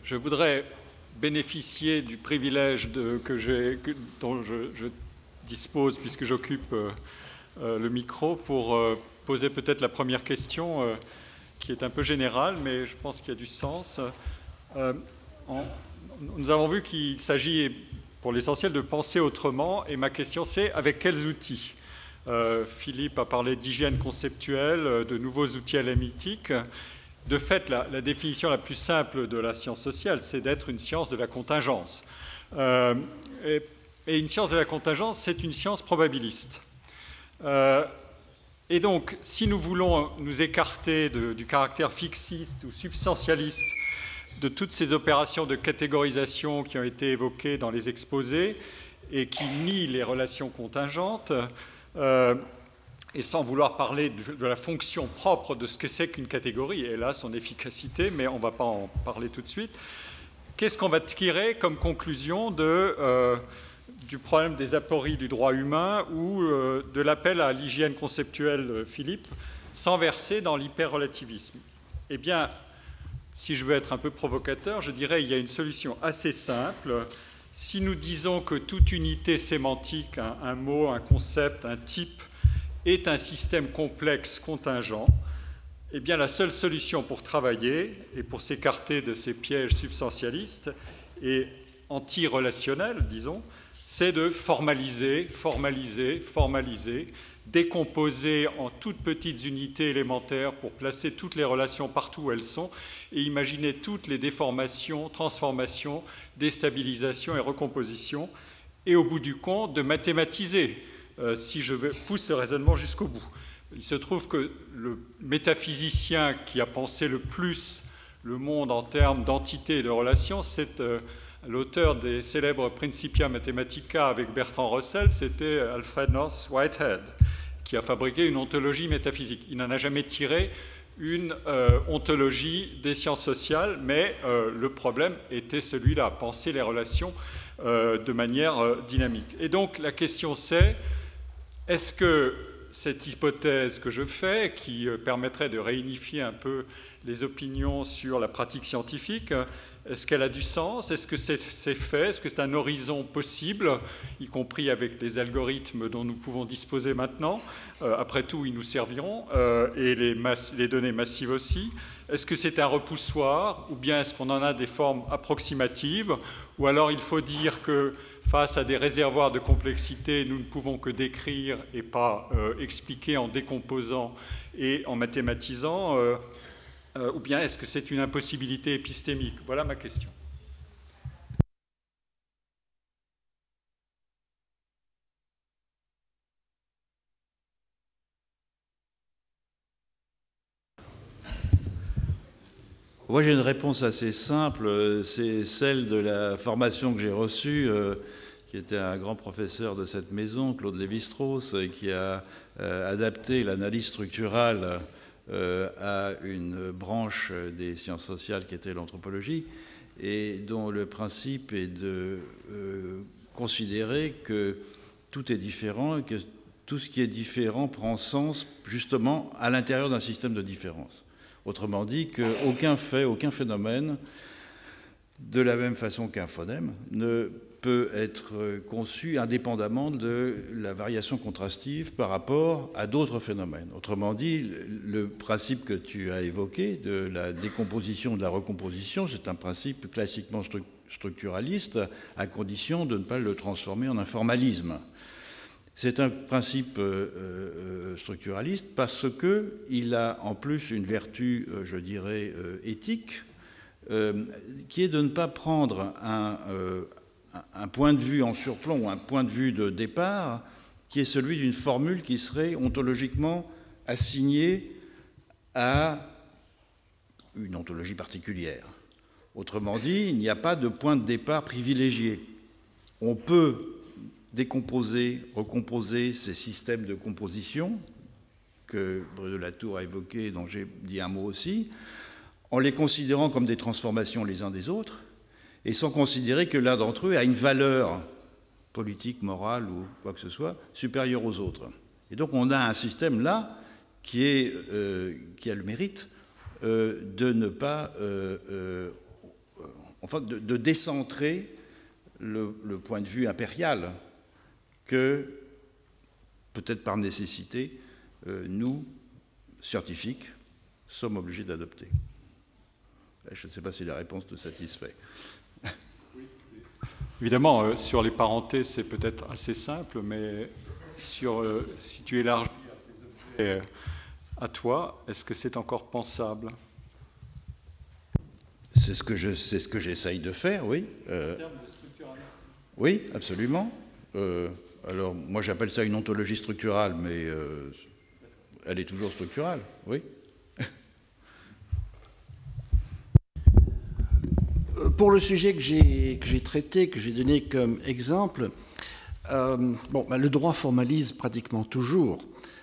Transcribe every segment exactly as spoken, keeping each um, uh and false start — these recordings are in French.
je voudrais bénéficier du privilège de, que j'ai, que, dont je, je dispose, puisque j'occupe euh, euh, le micro, pour euh, poser peut-être la première question, euh, qui est un peu générale, mais je pense qu'il y a du sens. Euh, en, nous avons vu qu'il s'agit, pour l'essentiel, de penser autrement, et ma question c'est, avec quels outils? euh, Philippe a parlé d'hygiène conceptuelle, de nouveaux outils analytiques. De fait, la, la définition la plus simple de la science sociale, c'est d'être une science de la contingence. Euh, et, et une science de la contingence, c'est une science probabiliste. Euh, et donc, si nous voulons nous écarter de, du caractère fixiste ou substantialiste de toutes ces opérations de catégorisation qui ont été évoquées dans les exposés et qui nient les relations contingentes, euh, et sans vouloir parler de la fonction propre de ce que c'est qu'une catégorie, et là son efficacité, mais on ne va pas en parler tout de suite, qu'est-ce qu'on va tirer comme conclusion de, euh, du problème des apories du droit humain ou euh, de l'appel à l'hygiène conceptuelle, Philippe, sans verser dans l'hyper-relativisme? Eh bien, si je veux être un peu provocateur, je dirais qu'il y a une solution assez simple. Si nous disons que toute unité sémantique, un, un mot, un concept, un type, est un système complexe contingent, eh bien la seule solution pour travailler et pour s'écarter de ces pièges substantialistes et anti-relationnels, disons, c'est de formaliser, formaliser, formaliser, décomposer en toutes petites unités élémentaires pour placer toutes les relations partout où elles sont et imaginer toutes les déformations, transformations, déstabilisations et recompositions, et au bout du compte, de mathématiser. Euh, si je pousse le raisonnement jusqu'au bout. Il se trouve que le métaphysicien qui a pensé le plus le monde en termes d'entité et de relations, c'est euh, l'auteur des célèbres Principia Mathematica avec Bertrand Russell, c'était Alfred North Whitehead, qui a fabriqué une ontologie métaphysique. Il n'en a jamais tiré une euh, ontologie des sciences sociales, mais euh, le problème était celui-là, penser les relations euh, de manière euh, dynamique. Et donc la question c'est, est-ce que cette hypothèse que je fais, qui permettrait de réunifier un peu les opinions sur la pratique scientifique, est-ce qu'elle a du sens? Est-ce que c'est fait? Est-ce que c'est un horizon possible, y compris avec les algorithmes dont nous pouvons disposer maintenant? euh, Après tout, ils nous serviront, euh, et les, les données massives aussi. Est-ce que c'est un repoussoir, ou bien est-ce qu'on en a des formes approximatives? Ou alors il faut dire que face à des réservoirs de complexité, nous ne pouvons que décrire et pas euh, expliquer en décomposant et en mathématisant, euh, euh, ou bien est-ce que c'est une impossibilité épistémique? Voilà ma question. Moi, j'ai une réponse assez simple, c'est celle de la formation que j'ai reçue, euh, qui était un grand professeur de cette maison, Claude Lévi-Strauss, qui a euh, adapté l'analyse structurale euh, à une branche des sciences sociales qui était l'anthropologie, et dont le principe est de euh, considérer que tout est différent et que tout ce qui est différent prend sens justement à l'intérieur d'un système de différence. Autrement dit, qu'aucun fait, aucun phénomène, de la même façon qu'un phonème, ne peut être conçu indépendamment de la variation contrastive par rapport à d'autres phénomènes. Autrement dit, le principe que tu as évoqué de la décomposition, de la recomposition, c'est un principe classiquement structuraliste, à condition de ne pas le transformer en un formalisme. C'est un principe euh, structuraliste parce qu'il a en plus une vertu, euh, je dirais, euh, éthique, euh, qui est de ne pas prendre un, euh, un point de vue en surplomb, un point de vue de départ, qui est celui d'une formule qui serait ontologiquement assignée à une ontologie particulière. Autrement dit, il n'y a pas de point de départ privilégié. On peut décomposer, recomposer ces systèmes de composition que Bruno Latour a évoqués, dont j'ai dit un mot aussi, en les considérant comme des transformations les uns des autres, et sans considérer que l'un d'entre eux a une valeur politique, morale ou quoi que ce soit, supérieure aux autres. Et donc on a un système là qui, est, euh, qui a le mérite euh, de ne pas euh, euh, enfin, de, de décentrer le, le point de vue impérial que, peut-être par nécessité, euh, nous, scientifiques, sommes obligés d'adopter. Je ne sais pas si la réponse te satisfait. Oui, évidemment, euh, sur les parentés, c'est peut-être assez simple, mais sur, euh, si tu élargis à tes objets, à toi, est-ce que c'est encore pensable? C'est ce que je, c'est ce que j'essaye de faire, oui. Euh, en termes de structuralisme. Oui, absolument. Euh, alors, moi, j'appelle ça une ontologie structurale, mais euh, elle est toujours structurale, oui. Pour le sujet que j'ai que j'ai traité, que j'ai donné comme exemple, euh, bon, ben, le droit formalise pratiquement toujours.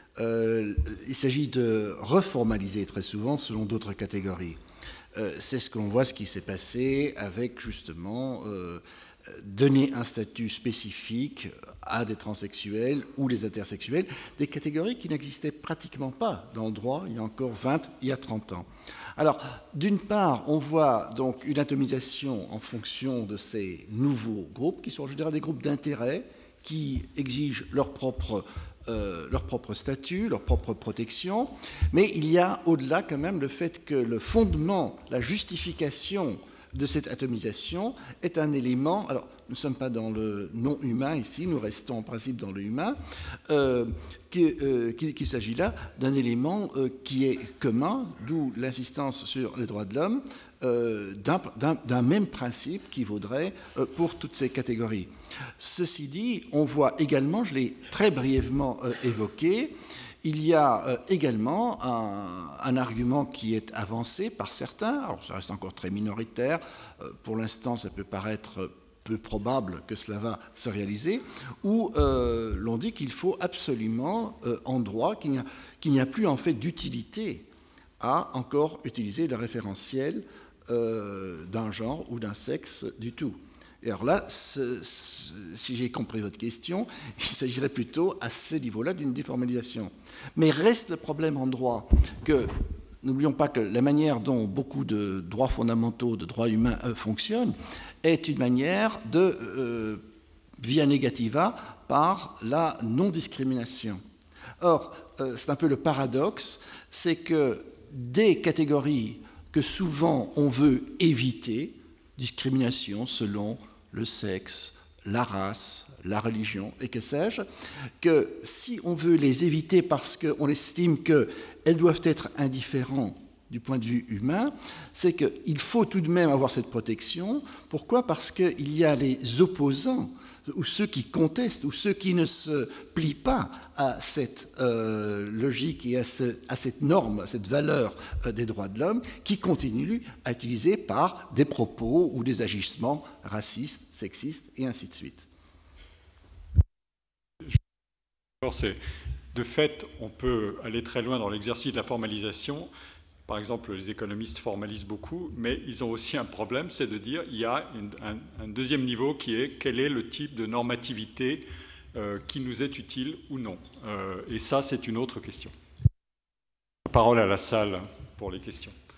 Euh, il s'agit de reformaliser très souvent selon d'autres catégories. Euh, c'est ce que l'on voit, ce qui s'est passé avec justement euh, donner un statut spécifique à des transsexuels ou des intersexuels, des catégories qui n'existaient pratiquement pas dans le droit il y a encore vingt, il y a trente ans. Alors, d'une part, on voit donc une atomisation en fonction de ces nouveaux groupes, qui sont en général des groupes d'intérêt, qui exigent leur propre, euh, leur propre statut, leur propre protection, mais il y a au-delà quand même le fait que le fondement, la justification de cette atomisation est un élément, alors nous ne sommes pas dans le non-humain ici, nous restons en principe dans le humain, euh, qu'il euh, qui, qui s'agit là d'un élément euh, qui est commun, d'où l'insistance sur les droits de l'homme, euh, d'un même principe qui vaudrait euh, pour toutes ces catégories. Ceci dit, on voit également, je l'ai très brièvement euh, évoqué, il y a euh, également un, un argument qui est avancé par certains, alors ça reste encore très minoritaire, euh, pour l'instant ça peut paraître peu probable que cela va se réaliser, où euh, l'on dit qu'il faut absolument, euh, en droit, qu'il n'y a, qu'il n'y a plus en fait d'utilité à encore utiliser le référentiel euh, d'un genre ou d'un sexe du tout. Et alors là, c'est, c'est, si j'ai compris votre question, il s'agirait plutôt à ce niveau-là d'une déformalisation. Mais reste le problème en droit que, n'oublions pas que la manière dont beaucoup de droits fondamentaux, de droits humains euh, fonctionnent, est une manière de euh, via negativa par la non-discrimination. Or, euh, c'est un peu le paradoxe, c'est que des catégories que souvent on veut éviter, discrimination selon le sexe, la race, la religion, et que sais-je, que si on veut les éviter parce qu'on estime qu'elles doivent être indifférentes du point de vue humain, c'est qu'il faut tout de même avoir cette protection. Pourquoi? Parce qu'il y a les opposants, ou ceux qui contestent, ou ceux qui ne se plient pas à cette euh, logique et à, ce, à cette norme, à cette valeur euh, des droits de l'homme, qui continuent à utiliser par des propos ou des agissements racistes, sexistes, et ainsi de suite. Alors, c'est, de fait, on peut aller très loin dans l'exercice de la formalisation. Par exemple, les économistes formalisent beaucoup, mais ils ont aussi un problème, c'est de dire qu'il y a une, un, un deuxième niveau qui est quel est le type de normativité euh, qui nous est utile ou non. Euh, et ça, c'est une autre question. La parole à la salle pour les questions.